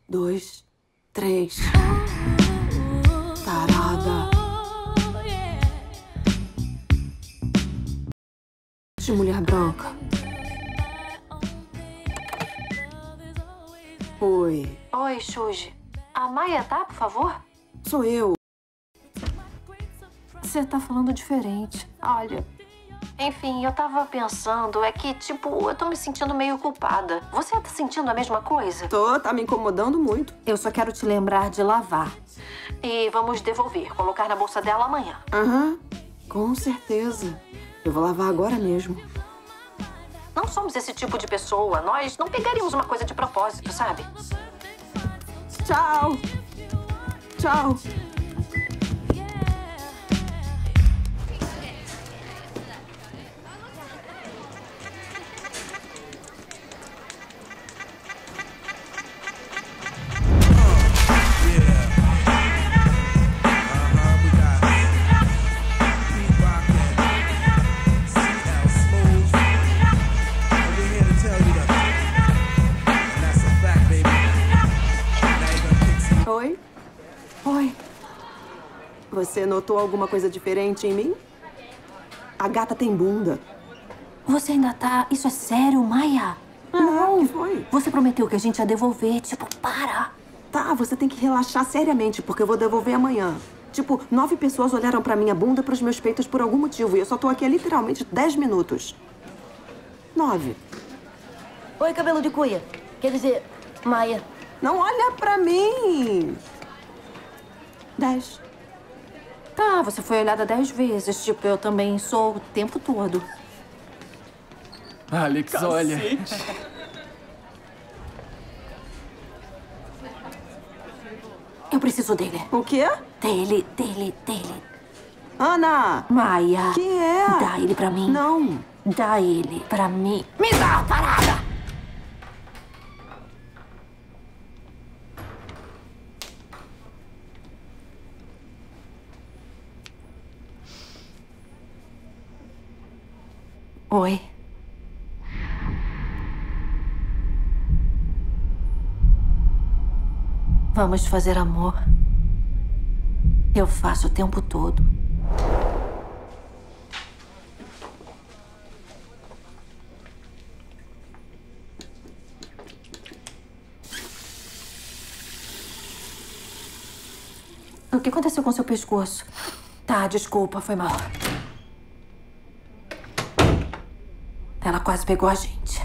2, 3. Tarada. De mulher branca. Oi. Oi, Shuji. A Maia tá, por favor? Sou eu. Você tá falando diferente. Olha... Enfim, eu tava pensando, é que, tipo, eu tô me sentindo meio culpada. Você tá sentindo a mesma coisa? Tá me incomodando muito. Eu só quero te lembrar de lavar. E vamos devolver, colocar na bolsa dela amanhã. Aham, com certeza. Eu vou lavar agora mesmo. Não somos esse tipo de pessoa. Nós não pegaríamos uma coisa de propósito, sabe? Tchau. Tchau. Oi? Oi. Você notou alguma coisa diferente em mim? A gata tem bunda. Você ainda tá... Isso é sério, Maia? Não. O que foi? Você prometeu que a gente ia devolver. Tipo, para. Tá, você tem que relaxar seriamente, porque eu vou devolver amanhã. Tipo, 9 pessoas olharam pra minha bunda e pros meus peitos por algum motivo. E eu só tô aqui há literalmente 10 minutos. 9. Oi, cabelo de cuia. Quer dizer, Maia. Não olha pra mim! 10. Tá, você foi olhada 10 vezes. Tipo, eu também sou o tempo todo. Alex, olha. Eu preciso dele. O quê? Dele. Ana! Maia. Que é? Dá ele pra mim. Não. Dá ele pra mim. Me dá a parada! Oi. Vamos fazer amor. Eu faço o tempo todo. O que aconteceu com seu pescoço? Tá, desculpa, foi mal. Ela quase pegou a gente.